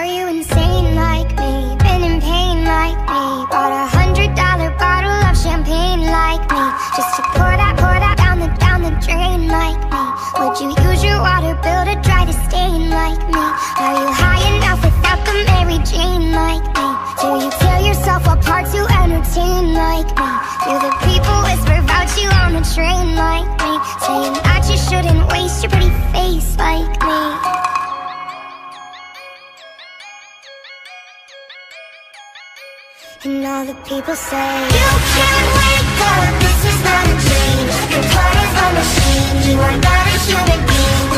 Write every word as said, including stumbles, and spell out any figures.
Are you insane like me? Been in pain like me? Bought a hundred dollar bottle of champagne like me, just to pour that, pour that down the, down the drain like me? Would you use your water bill to dry the stain like me? Are you high enough without the Mary Jane like me? Do you tear yourself apart to entertain like me? Do the people whisper about you on the train like me, saying that you shouldn't waste your pretty face like me? And all the people say, you can't wake up, this is not a dream. Your blood is a machine, you are not a human being.